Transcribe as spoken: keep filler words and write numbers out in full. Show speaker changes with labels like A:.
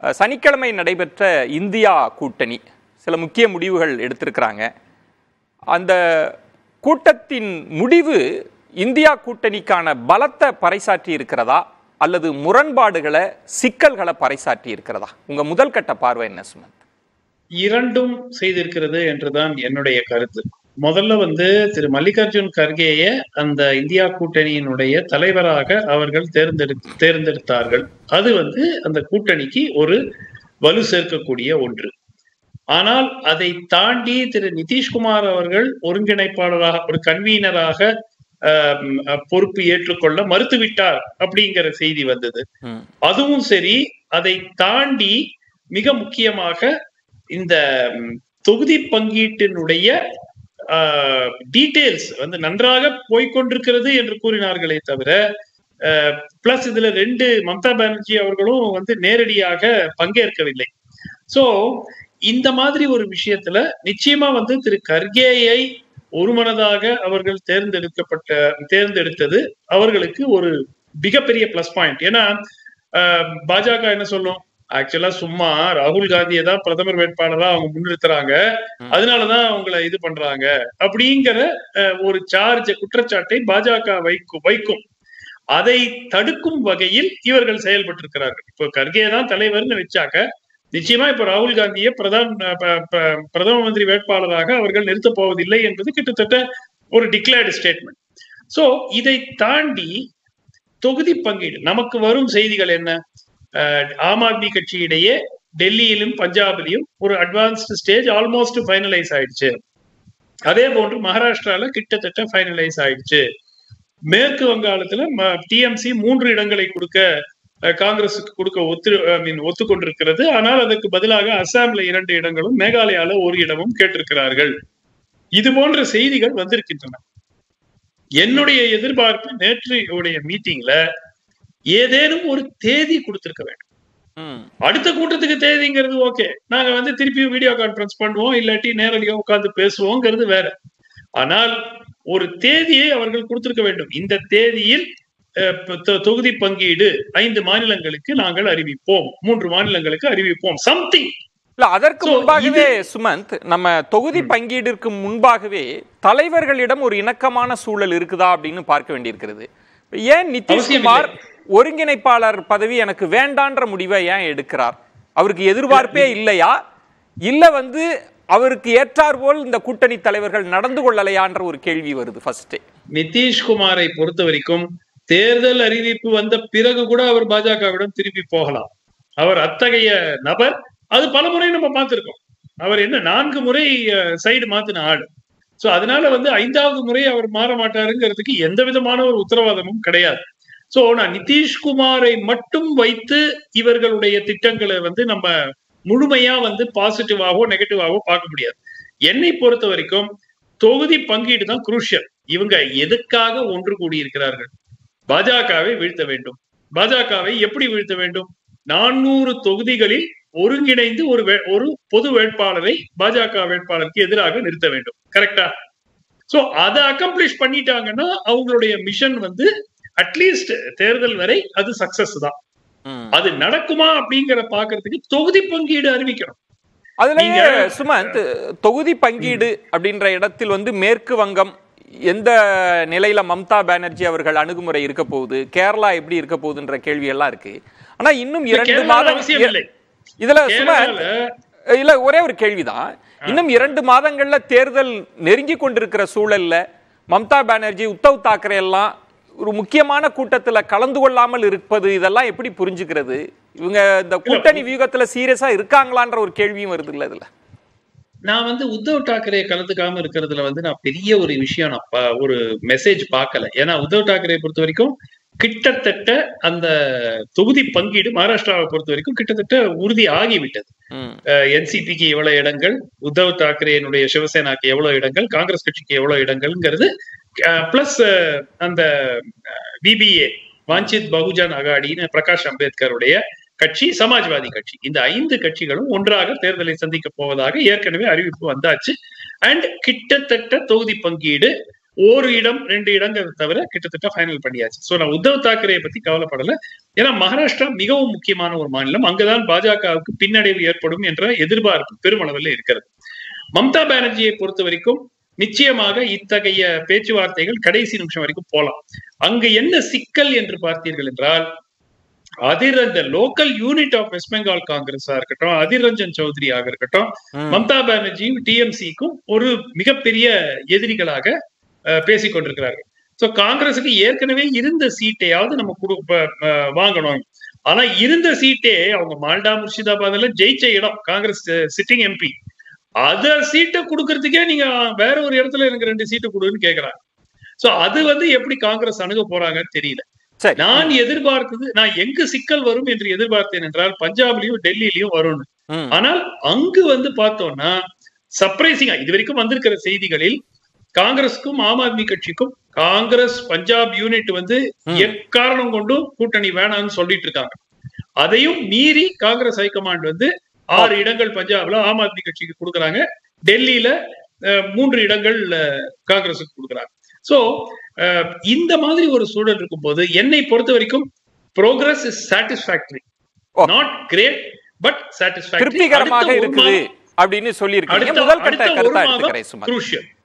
A: சனிக்கிழமை நடைபெற்ற இந்தியா கூட்டணி சில முக்கிய முடிவுகள் எடுத்திருக்கிறாங்க. அந்த கூட்டத்தின் முடிவு இந்தியா கூட்டணிக்கான பலத்தை பறைசாற்றி இருக்கிறதா அல்லது முரண்பாடுகளை, சிக்கல்களை பறைசாற்றி இருக்கிறதா? உங்க முதல் கட்ட பார்வை என்ன சுமந்த்?
B: இரண்டும் செய்திருக்கிறது என்றுதான் என்னுடைய கருத்து. முதல்ல வந்து திரு மல்லிகார்ஜுன் கர்கேய அந்த இந்தியா கூட்டணியினுடைய தலைவராக அவர்கள் தேர்ந்தெடு தேர்ந்தெடுத்தார்கள். அது வந்து அந்த கூட்டணிக்கு ஒரு வலு சேர்க்கக்கூடிய ஒன்று. ஆனால் அதை தாண்டி திரு நிதிஷ்குமார் அவர்கள் ஒருங்கிணைப்பாளராக, ஒரு கன்வீனராக பொறுப்பு ஏற்றுக்கொள்ள மறுத்துவிட்டார் அப்படிங்கிற செய்தி வந்தது. அதுவும் சரி. அதை தாண்டி மிக முக்கியமாக இந்த தொகுதி பங்கீட்டினுடைய டீடைல்ஸ் வந்து நன்றாக போய்கொண்டிருக்கிறது என்று கூறினார்களே தவிர, பிளஸ் இதுல ரெண்டு மம்தா பானர்ஜி அவர்களும் வந்து நேரடியாக பங்கேற்கவில்லை. சோ இந்த மாதிரி ஒரு விஷயத்துல நிச்சயமா வந்து திரு கர்கேயை ஒருமனதாக அவர்கள் தேர்ந்தெடுக்கப்பட்ட தேர்ந்தெடுத்தது அவர்களுக்கு ஒரு மிகப்பெரிய பிளஸ் பாயிண்ட். ஏன்னா பாஜக என்ன சொல்லும், ஆக்சுவலா சும்மா ராகுல் காந்தியை தான் பிரதமர் வேட்பாளரா அவங்க முன்னிறுத்துறாங்க, அதனாலதான் அவங்களை இது பண்றாங்க அப்படிங்கிற ஒரு சார்ஜ், குற்றச்சாட்டை பாஜக வைக்கும் வைக்கும் அதை தடுக்கும் வகையில் இவர்கள் செயல்பட்டு இருக்கிறார்கள். இப்போ கர்கே தான் தலைவர்னு வச்சாக்க நிச்சயமா இப்ப ராகுல் காந்தியை பிரதம பிரதம மந்திரி வேட்பாளராக அவர்கள் நிறுத்தப் போவதில்லை என்பது கிட்டத்தட்ட ஒரு டிக்ளேர்டு ஸ்டேட்மெண்ட். சோ இதை தாண்டி தொகுதி பங்கீடு நமக்கு வரும் செய்திகள் என்ன? ஆம் ஆத்மி கட்சியிடையே டெல்லியிலும் பஞ்சாபிலும் ஒரு அட்வான்ஸ்டு ஸ்டேஜ் ஆல்மோஸ்ட் ஃபைனலைஸ் ஆயிடுச்சு. அதே போன்று மகாராஷ்டிரால கிட்டத்தட்ட ஃபைனலைஸ் ஆயிடுச்சு. மேற்கு வங்காளத்துல டிஎம்சி மூன்று இடங்களை கொடுக்க காங்கிரசுக்கு கொடுக்க ஒத்து ஐ மீன் ஒத்துக்கொண்டிருக்கிறது. ஆனால் அதற்கு பதிலாக அசாம்ல இரண்டு இடங்களும் மேகாலயால ஒரு இடமும் கேட்டிருக்கிறார்கள். இது போன்ற செய்திகள் வந்திருக்கின்றன. என்னுடைய எதிர்பார்ப்பு நேற்று உடைய மீட்டிங்ல ஏதேனும் ஒரு தேதி கொடுத்திருக்க வேண்டும். அடுத்த கூட்டத்துக்கு தேதிங்கிறது ஓகே, நாங்க வந்து திருப்பியும் வீடியோ கான்பரன்ஸ் பண்ணுவோம், இல்லாட்டி நேரடியாக உட்கார்ந்து பேசுவோங்கிறது வேற. ஆனால் ஒரு தேதியை அவர்கள் கொடுத்திருக்க வேண்டும். இந்த தேதியில் தொகுதி பங்கீடு ஐந்து மாநிலங்களுக்கு நாங்கள் அறிவிப்போம், மூன்று மாநிலங்களுக்கு அறிவிப்போம், சம்திங்.
A: இல்ல அதற்கு முன்பாகவே சுமந்த், நம்ம தொகுதி பங்கீடிற்கு முன்பாகவே தலைவர்களிடம் ஒரு இணக்கமான சூழல் இருக்குதா அப்படின்னு பார்க்க வேண்டியிருக்கிறது. ஏன் நிதிஷ்குமார் ஒருங்கிணைப்பாளர் பதவி எனக்கு வேண்டான்ற முடிவை ஏன் எடுக்கிறார்? அவருக்கு எதிர்பார்ப்பே இல்லையா, இல்ல வந்து அவருக்கு ஏற்றார் போல் இந்த கூட்டணி தலைவர்கள் நடந்து கொள்ளலையான்ற ஒரு கேள்வி வருது. ஃபர்ஸ்ட்
B: நிதிஷ்குமாரை பொறுத்த வரைக்கும் தேர்தல் அறிவிப்பு வந்த பிறகு கூட அவர் பாஜகவிடம் திருப்பி போகலாம். அவர் அத்தகைய நபர். அது பல முறை நம்ம பார்த்திருக்கோம். அவர் என்ன நான்கு முறை சைடு மாத்தின ஆடு. சோ அதனால வந்து ஐந்தாவது முறை அவர் மாற மாட்டாருங்கிறதுக்கு எந்த விதமான ஒரு உத்தரவாதமும் கிடையாது. சோ நான் நிதிஷ்குமாரை மட்டும் வைத்து இவர்களுடைய திட்டங்களை வந்து நம்ம முழுமையா வந்து பாசிட்டிவாவோ நெகட்டிவாவோ பார்க்க முடியாது. என்னை பொறுத்த வரைக்கும் தொகுதி பங்கீடு தான் குரூஷியல். இவங்க எதுக்காக ஒன்று கூடியிருக்கிறார்கள்? பாஜகவை வீழ்த்த வேண்டும். பாஜகவை எப்படி வீழ்த்த வேண்டும்? நானூறு தொகுதிகளில் ஒருங்கிணைந்து ஒரு ஒரு பொது வேட்பாளரை பாஜக வேட்பாளருக்கு எதிராக நிறுத்த வேண்டும். கரெக்டா? சோ அதை அக்கம்ப்ளிஷ் பண்ணிட்டாங்கன்னா அவங்களுடைய மிஷன் வந்து அட்லீஸ்ட் தேர்தல் வரை அது சக்சஸ் தான். அது நடக்குமா அப்படிங்கிற பாக்குறதுக்கு தொகுதி பங்கீடு அறிவிக்கணும்.
A: அதுலயே சுமந்த், தொகுதி பங்கீடு அப்படின்ற இடத்தில் வந்து மேற்கு வங்கம் எந்த நிலையில மம்தா பானர்ஜி அவர்கள் அணுகுமுறை இருக்க போகுது, கேரளா எப்படி இருக்க போகுதுன்ற கேள்வி எல்லாம் இருக்கு. ஆனா இன்னும் இரண்டு மாதம் இதுல சுமந்த் இல்ல ஒரே ஒரு கேள்விதான், இன்னும் இரண்டு மாதங்கள்ல தேர்தல் நெருங்கி கொண்டிருக்கிற சூழல்ல மம்தா பானர்ஜி, உத்தவ் தாக்கரே எல்லாம் ஒரு முக்கியமான கூட்டத்துல கலந்து கொள்ளாமல் இருப்பது, இதெல்லாம் எப்படி புரிஞ்சுக்கிறது? இவங்க இந்த கூட்டணி வியூகத்துல சீரியஸா இருக்காங்களான்ற ஒரு கேள்வியும் வருது இல்ல இதுல.
B: நான் வந்து உத்தவ் தாக்கரே கலந்துக்காம இருக்கிறதுல வந்து நான் பெரிய ஒரு விஷயம் நான் ஒரு மெசேஜ் பார்க்கல. ஏன்னா உத்தவ் தாக்கரே பொறுத்த வரைக்கும் கிட்டத்தட்ட அந்த தொகுதி பங்கீடு மகாராஷ்டிராவை பொறுத்த வரைக்கும் கிட்டத்தட்ட உறுதி ஆகிவிட்டது. என்சிபிக்கு எவ்வளவு இடங்கள், உத்தவ் தாக்கரேனுடைய சிவசேனாக்கு எவ்வளவு இடங்கள், காங்கிரஸ் கட்சிக்கு எவ்வளவு இடங்கள்ங்கிறது, பிளஸ் அந்த பிபிஏ வாஞ்சித் பகுஜன் அகாடின்னு பிரகாஷ் அம்பேத்கருடைய கட்சி, சமாஜ்வாதி கட்சி, இந்த ஐந்து கட்சிகளும் ஒன்றாக தேர்தலை சந்திக்க போவதாக ஏற்கனவே அறிவிப்பு வந்தாச்சு. அண்ட் கிட்டத்தட்ட தொகுதி பங்கீடு ஒரு இடம் ரெண்டு இடங்கள் தவிர கிட்டத்தட்ட ஃபைனல் பண்ணியாச்சு. சோ நான் உத்தவ் தாக்கரே பத்தி கவலைப்படல. ஏன்னா மகாராஷ்டிரா மிகவும் முக்கியமான ஒரு மாநிலம். அங்குதான் பாஜகவுக்கு பின்னடைவு ஏற்படும் என்ற எதிர்பார்ப்பு பெருமளவில் இருக்கிறது. மம்தா பானர்ஜியை பொறுத்த வரைக்கும் நிச்சயமாக இத்தகைய பேச்சுவார்த்தைகள் கடைசி நிமிஷம் வரைக்கும் போலாம். அங்கு என்ன சிக்கல் என்று பார்த்தீர்கள் என்றால், அதிர் அந்த local unit of West Bengal காங்கிரஸா இருக்கட்டும், அதிர் ரஞ்சன் சௌத்ரியாக இருக்கட்டும், மம்தா பானர்ஜியும் டிஎம்சிக்கும் ஒரு மிகப்பெரிய எதிரிகளாக பேசிக் கொண்டிருக்கிறார்கள். சோ காங்கிரஸுக்கு ஏற்கனவே இருந்த சீட்டையாவது நம்ம வாங்கணும். ஆனா இருந்த சீட்டே அவங்க மால்டா முர்ஷிதாபாத்ல ஜெயிச்ச இடம், காங்கிரஸ் சிட்டிங் எம்பி, அத சீட்டை கொடுக்கறதுக்கே நீங்க வேற ஒரு இடத்துல எனக்கு ரெண்டு சீட்டு கொடுன்னு கேக்குறாங்க. சோ அது வந்து எப்படி காங்கிரஸ் அணுக போறாங்கன்னு தெரியல. நான் எதிர்பார்த்தது, நான் எங்கு சிக்கல் வரும் என்று எதிர்பார்த்தேன் என்றால் பஞ்சாப்லயும் டெல்லியிலயும் வரும்னு. ஆனால் அங்கு வந்து பார்த்தோம்னா சர்ப்ரைசிங்கா இது வரைக்கும் வந்திருக்கிற செய்திகளில் காங்கிரஸுக்கும் ஆம் ஆத்மி கட்சிக்கும் காங்கிரஸ் பஞ்சாப் யூனிட் வந்து எக்காரணம் கொண்டும் கூட்டணி வேணாம்னு சொல்லிட்டு இருக்காங்க. அதையும் மீறி காங்கிரஸ் ஹைகமாண்ட் வந்து ஆறு இடங்கள் பஞ்சாப்ல ஆம் ஆத்மி கட்சிக்கு கொடுக்குறாங்க, டெல்லியில மூன்று இடங்கள் காங்கிரஸுக்கு கொடுக்குறாங்க. சோ இந்த மாதிரி ஒரு சூழல் இருக்கும் போது என்னை பொறுத்த வரைக்கும் progress is satisfactory, not great but satisfactory,
A: திருப்திகரமாக இருக்குது அப்படின்னு சொல்லி இருக்கீங்க. முதல் கட்ட கருத்தா எடுத்துக்கிறேன் சுமன்.